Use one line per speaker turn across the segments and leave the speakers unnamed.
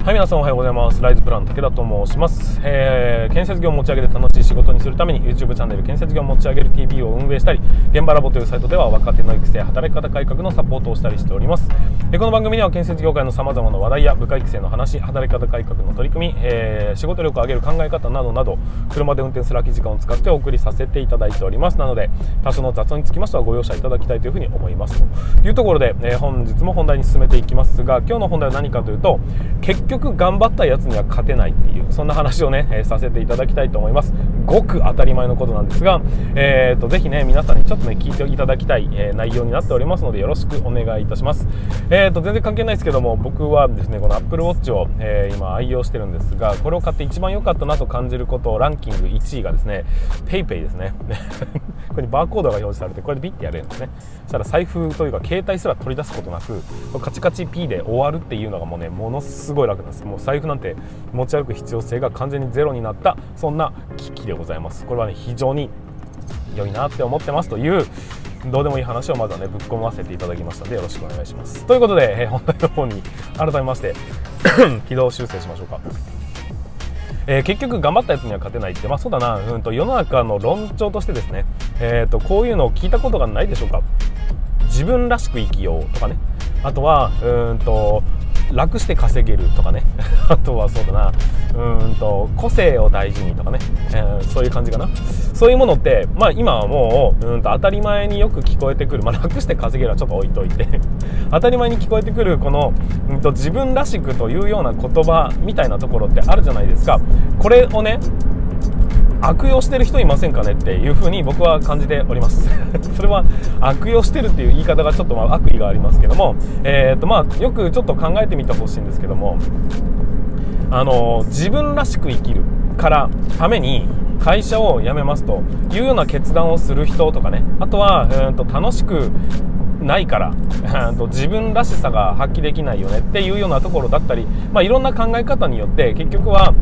はい、皆さんおはようございます。ライズプラン武田と申します。建設業を持ち上げて楽しい仕事にするために YouTube チャンネル建設業を持ち上げる TV を運営したり、現場ラボというサイトでは若手の育成、働き方改革のサポートをしたりしております。この番組では建設業界のさまざまな話題や部下育成の話、働き方改革の取り組み、仕事力を上げる考え方などなど、車で運転する空き時間を使ってお送りさせていただいております。なので多少の雑音につきましてはご容赦いただきたいというふうに思いますというところで、本日も本題に進めていきますが、今日の本題は何かというと、結局頑張ったやつには勝てないっていう、そんな話をね、させていただきたいと思います。ごく当たり前のことなんですが、ぜひね皆さんにちょっとね聞いていただきたい、内容になっておりますのでよろしくお願いいたします。全然関係ないですけども、僕はですねこの Apple Watch を、今愛用してるんですが、これを買って一番良かったなと感じることランキング1位がですね PayPay ですねこれにバーコードが表示されて、これでビッてやれるんですね。そしたら財布というか携帯すら取り出すことなくカチカチ P で終わるっていうのがもうねものすごい楽なんです。もう財布なんて持ち歩く必要性が完全にゼロになった、そんな機器でございます。これはね非常に良いなって思ってますというどうでもいい話をまずはねぶっ込ませていただきましたのでよろしくお願いします。ということで、本題の方に改めまして軌道修正しましょうか。結局頑張ったやつには勝てないって、そうだな、世の中の論調としてですね、こういうのを聞いたことがないでしょうか。自分らしく生きようとかね、あとは楽して稼げるとかねあとはそうだな、個性を大事にとかね、そういう感じかな。そういうものって、今はもう当たり前によく聞こえてくる、楽して稼げるはちょっと置いといて当たり前に聞こえてくるこの、自分らしくというような言葉みたいなところってあるじゃないですか。これをね悪用してる人いませんかねっていうふうに僕は感じておりますそれは悪用してるっていう言い方がちょっと悪意がありますけども、よくちょっと考えてみてほしいんですけども、自分らしく生きるからために会社を辞めますというような決断をする人とかね、あとは楽しくないから自分らしさが発揮できないよねっていうようなところだったり、いろんな考え方によって結局は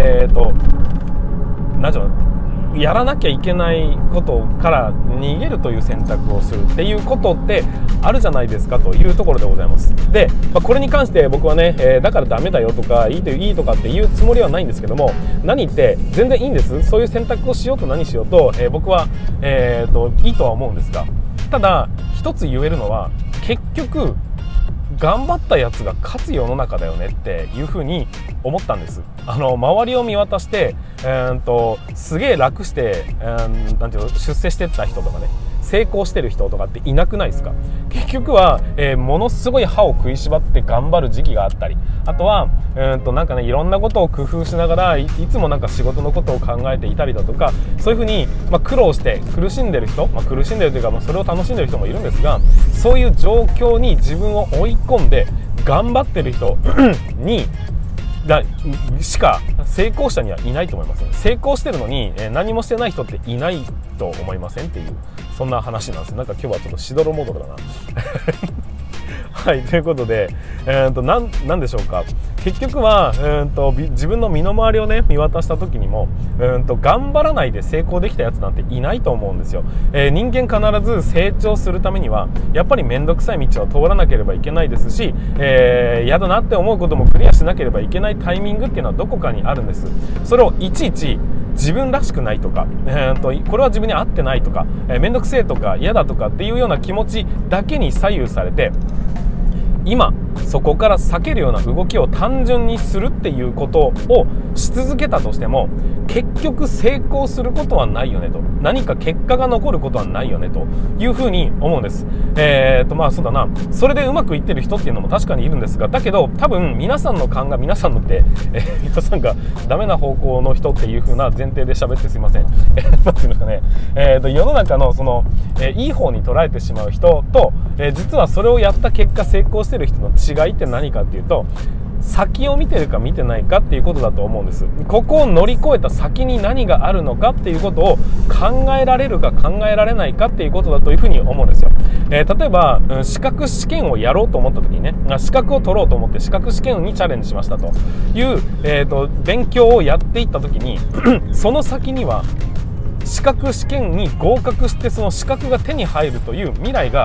やらなきゃいけないことから逃げるという選択をするっていうことってあるじゃないですかというところでございます。で、これに関して僕はね、だからダメだよとかいいとかっていうつもりはないんですけども、何言って全然いいんです。そういう選択をしようと何しようと、僕は、いいとは思うんですが、ただ一つ言えるのは結局頑張ったやつが勝つ世の中だよねっていうふうに思ったんです。周りを見渡してすげえ楽してなんていうの、出世してった人とかね、成功してる人とかっていなくないですか。結局は、ものすごい歯を食いしばって頑張る時期があったり、あとはなんかねいろんなことを工夫しながらいつもなんか仕事のことを考えていたりだとか、そういうふうに、苦労して苦しんでる人、苦しんでるというか、それを楽しんでる人もいるんですが、そういう状況に自分を追い込んで頑張ってる人にしか成功者にはいないと思います。成功してるのに、何もしてない人っていないと思いませんっていう、そんな話なんです。なんか今日はちょっとしどろもどろだなはい、ということで、なんでしょうか。結局は自分の身の回りをね見渡した時にも頑張らないで成功できたやつなんていないと思うんですよ。人間必ず成長するためにはやっぱり面倒くさい道を通らなければいけないですし、嫌だなって思うこともクリアしなければいけないタイミングっていうのはどこかにあるんです。それをいちいち自分らしくないとか、これは自分に合ってないとか、面倒くせえとか嫌だとかっていうような気持ちだけに左右されて、今そこから避けるような動きを単純にするっていうことをし続けたとしても結局成功することはないよねと、何か結果が残ることはないよねというふうに思うんです。そうだな、それでうまくいってる人っていうのも確かにいるんですが、だけど多分皆さんの考え、皆さんのって、皆さんがダメな方向の人っていうふうな前提で喋ってすいませんなんていうんですかね、世の中のその、いい方に捉えてしまう人と、実はそれをやった結果成功してる人の違いって何かっていうと、先を見てるか見てないかっていうことだと思うんです。ここを乗り越えた先に何があるのかっていうことを考えられるか考えられないかっていうことだというふうに思うんですよ。例えば資格試験をやろうと思った時にね、資格を取ろうと思って資格試験にチャレンジしましたという、勉強をやっていった時にその先には資格試験に合格してその資格が手に入るという未来が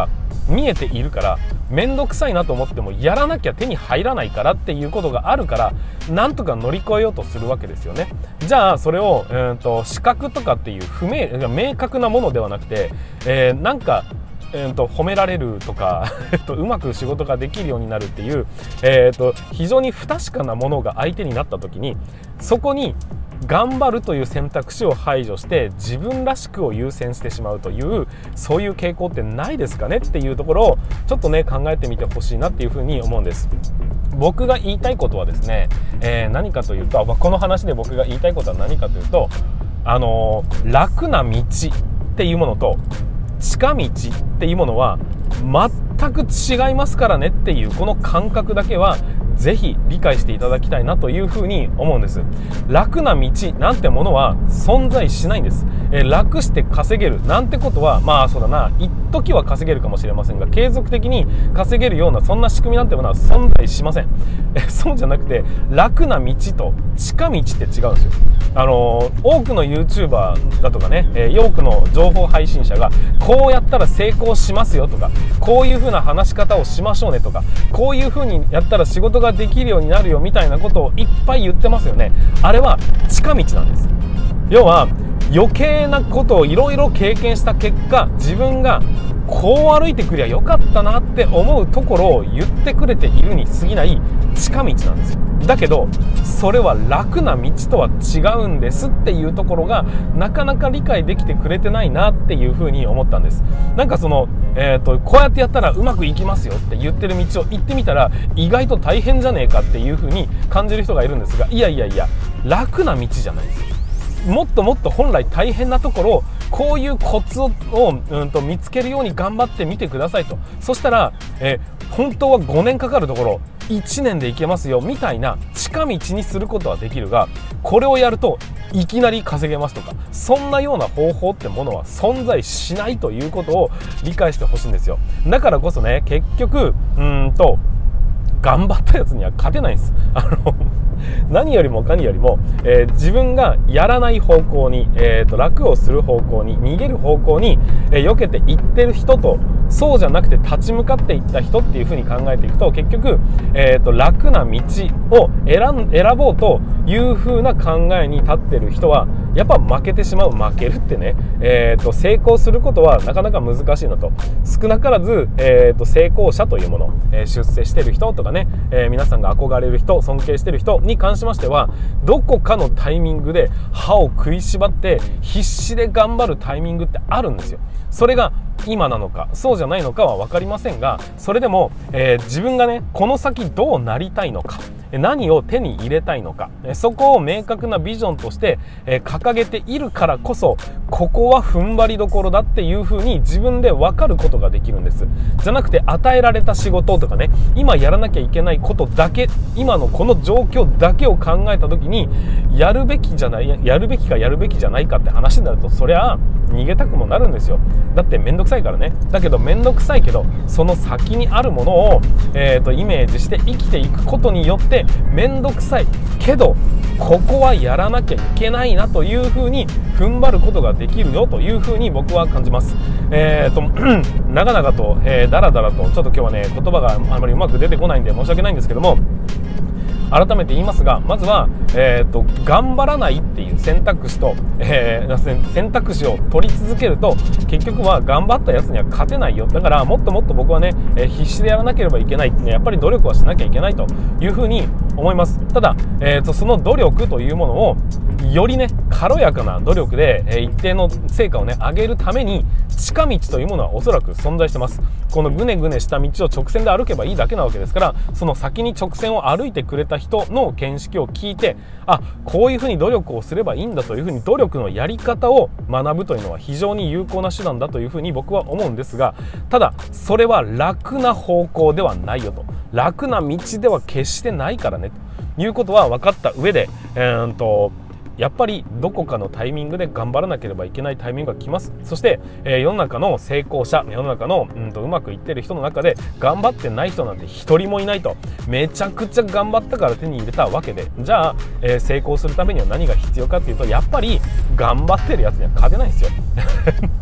見えているから、面倒くさいなと思ってもやらなきゃ手に入らないからっていうことがあるから、なんとか乗り越えようとするわけですよね。じゃあそれを、資格とかっていう明確なものではなくて、なんか褒められるとかうまく仕事ができるようになるっていう、非常に不確かなものが相手になった時に、そこに頑張るという選択肢を排除して自分らしくを優先してしまうという、そういう傾向ってないですかねっていうところをちょっとね考えてみてほしいなっていうふうに思うんです。僕が言いたいことはですね、何かというと、この話で僕が言いたいことは何かというと、楽な道っていうものと近道っていうものは全く違いますからねっていう、この感覚だけはぜひ理解していただきたいなというふうに思うんです。楽な道なんてものは存在しないんです。楽して稼げるなんてことは、そうだな、一時は稼げるかもしれませんが、継続的に稼げるようなそんな仕組みなんてものは存在しません。そうじゃなくて、楽な道と近道って違うんですよ。多くの YouTuber だとかね、多くの情報配信者がこうやったら成功しますよとか、こういう風な話し方をしましょうねとか、こういう風にやったら仕事ができるようになるよみたいなことをいっぱい言ってますよね。あれは近道なんです。要は余計なことをいろいろ経験した結果、自分がこう歩いてくりゃよかったなって思うところを言ってくれているに過ぎない近道なんですよ。だけどそれは楽な道とは違うんですっていうところがなかなか理解できてくれてないなっていうふうに思ったんです。なんかこうやってやったらうまくいきますよって言ってる道を行ってみたら意外と大変じゃねえかっていうふうに感じる人がいるんですが、いや楽な道じゃないですよ。もっともっと本来大変なところをこういうコツを見つけるように頑張ってみてくださいと。そしたら、本当は5年かかるところ1年で行けますよみたいな近道にすることはできるが、これをやるといきなり稼げますとか、そんなような方法ってものは存在しないということを理解してほしいんですよ。だからこそね、結局頑張ったやつには勝てないんです。何よりもかによりも、自分がやらない方向に、楽をする方向に逃げる方向に、避けていってる人と、そうじゃなくて立ち向かっていった人っていうふうに考えていくと、結局、楽な道を選ぼうというふうな考えに立ってる人はやっぱ負けてしまう。負けるってね、成功することはなかなか難しいのと、少なからず、成功者というもの、出世してる人とかね、皆さんが憧れる人、尊敬してる人に関しましては、どこかのタイミングで歯を食いしばって必死で頑張るタイミングってあるんですよ。それが今なのかそうじゃないのかは分かりませんが、それでも、自分がねこの先どうなりたいのか、何を手に入れたいのか、そこを明確なビジョンとして、掲げているからこそ、ここは踏ん張りどころだっていう風に自分で分かることができるんです。じゃなくて、与えられた仕事とかね、今やらなきゃいけないことだけ、今のこの状況だけを考えた時に、やるべきかやるべきじゃないかって話になると、そりゃ逃げたくもなるんですよ。だって面倒くさいからね。だけど面倒くさいけど、その先にあるものを、イメージして生きていくことによって、面倒くさいけどここはやらなきゃいけないなというふうに踏ん張ることができるよというふうに僕は感じます。長々と、だらだらとちょっと今日はね言葉があまりうまく出てこないんで申し訳ないんですけども、改めて言いますが、まずは、頑張らないっていう選択肢と、選択肢を取り続けると、結局は頑張ったやつには勝てないよ。だからもっともっと僕はね、必死でやらなければいけない、やっぱり努力はしなきゃいけないというふうに思います。ただ、その努力というものをよりね軽やかな努力で、一定の成果をね上げるために、近道というものはおそらく存在してます。このぐねぐねした道を直線で歩けばいいだけなわけですから、その先に直線を歩いてくれた人の見識を聞いて、こういうふうに努力をすればいいんだというふうに努力のやり方を学ぶというのは非常に有効な手段だというふうに僕は思うんですが、ただそれは楽な方向ではないよと、楽な道では決してないからねということは分かった上で、やっぱりどこかのタイミングで頑張らなければいけないタイミングが来ます。そして、世の中の成功者、世の中のうまくいってる人の中で頑張ってない人なんて一人もいないと。めちゃくちゃ頑張ったから手に入れたわけで、じゃあ、成功するためには何が必要かっていうと、やっぱり頑張ってるやつには勝てないんですよ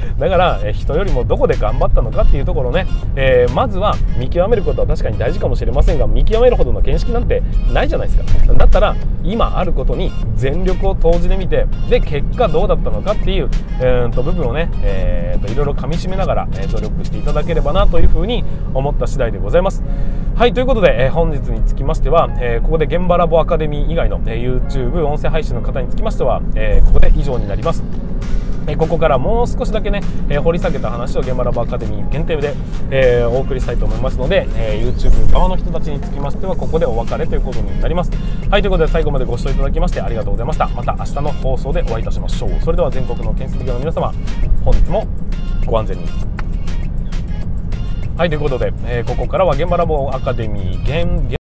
だから、人よりもどこで頑張ったのかっていうところね、まずは見極めることは確かに大事かもしれませんが、見極めるほどの見識なんてないじゃないですか。だったら今あることに全力を投じてみて、で結果どうだったのかっていう部分をね、いろいろ噛み締めながら、努力していただければなというふうに思った次第でございます。はい、ということで、本日につきましては、ここで現場ラボアカデミー以外の、YouTube 音声配信の方につきましては、ここで以上になります。ここからもう少しだけね、掘り下げた話を現場ラボアカデミー限定で、お送りしたいと思いますので、YouTube 側の人たちにつきましてはここでお別れということになります。はい、ということで最後までご視聴いただきましてありがとうございました。また明日の放送でお会いいたしましょう。それでは全国の建設業の皆様、本日もご安全に。はい、ということで、ここからは現場ラボアカデミー